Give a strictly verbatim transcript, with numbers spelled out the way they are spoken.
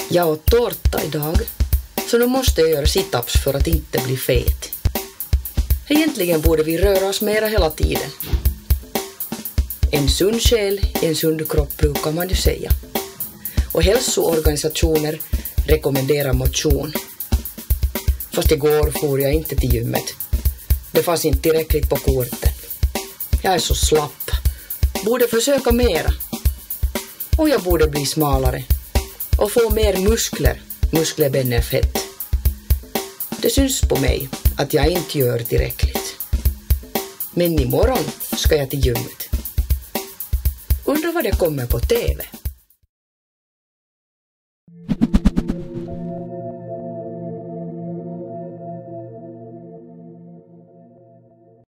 Jag åt tårta idag, så nu måste jag göra sit-ups för att inte bli fet. Egentligen borde vi röra oss mera hela tiden. En sund själ i en sund kropp brukar man ju säga. Och hälsoorganisationer rekommenderar motion. Fast igår får jag inte till gymmet. Det fanns inte tillräckligt på korten. Jag är så slapp. Borde försöka mera. Och jag borde bli smalare. Och få mer muskler. Muskelbenn är fett. Det syns på mig att jag inte gör tillräckligt. Men imorgon ska jag till gymmet. Undrar vad det kommer på T V.